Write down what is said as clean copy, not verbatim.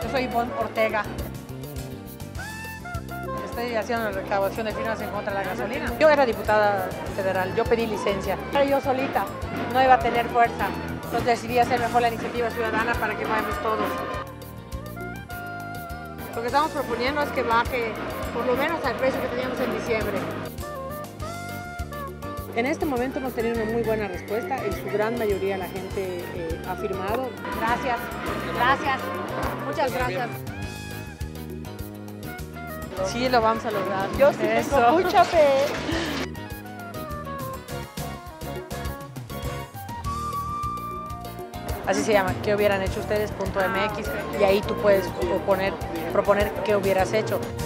Yo soy Ivonne Ortega. Estoy haciendo la recaudación de firmas en contra de la gasolina. Yo era diputada federal, yo pedí licencia. Pero yo solita no iba a tener fuerza. Entonces decidí hacer mejor la iniciativa ciudadana para que vayamos todos. Lo que estamos proponiendo es que baje por lo menos al precio que teníamos en diciembre. En este momento hemos tenido una muy buena respuesta. En su gran mayoría la gente ha firmado. Gracias, gracias, muchas gracias. Sí, lo vamos a lograr. Yo sí tengo mucha fe. Así se llama, ¿qué hubieran hecho ustedes? .mx, y ahí tú puedes proponer qué hubieras hecho.